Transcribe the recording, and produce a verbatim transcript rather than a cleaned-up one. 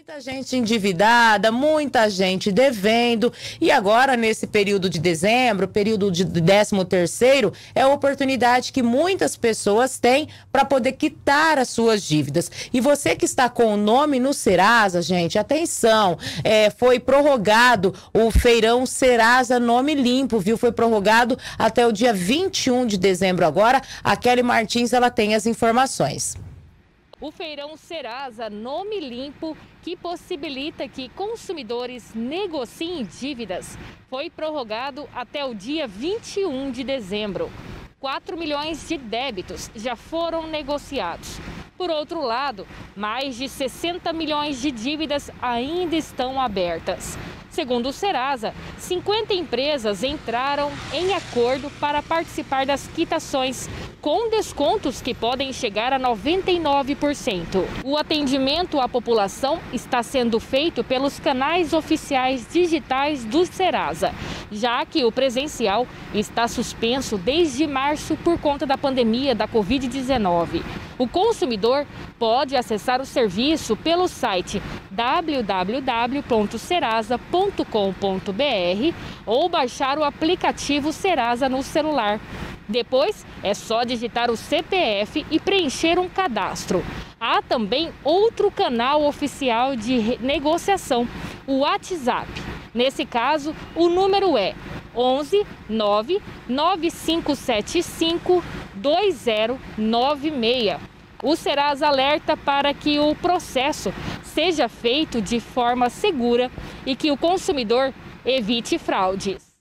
Muita gente endividada, muita gente devendo, e agora nesse período de dezembro, período de décimo terceiro, é a oportunidade que muitas pessoas têm para poder quitar as suas dívidas. E você que está com o nome no Serasa, gente, atenção, é, foi prorrogado o feirão Serasa Nome Limpo, viu? Foi prorrogado até o dia vinte e um de dezembro agora. A Kelly Martins, ela tem as informações. O feirão Serasa Nome Limpo, que possibilita que consumidores negociem dívidas, foi prorrogado até o dia vinte e um de dezembro. quatro milhões de débitos já foram negociados. Por outro lado, mais de sessenta milhões de dívidas ainda estão abertas. Segundo o Serasa, cinquenta empresas entraram em acordo para participar das quitações, com descontos que podem chegar a noventa e nove por cento. O atendimento à população está sendo feito pelos canais oficiais digitais do Serasa, já que o presencial está suspenso desde março por conta da pandemia da covid dezenove. O consumidor pode acessar o serviço pelo site w w w ponto serasa ponto com ponto b r ou baixar o aplicativo Serasa no celular. Depois, é só digitar o C P F e preencher um cadastro. Há também outro canal oficial de negociação, o WhatsApp. Nesse caso, o número é onze nove nove cinco sete cinco dois zero nove seis. O Serasa alerta para que o processo seja feito de forma segura e que o consumidor evite fraudes.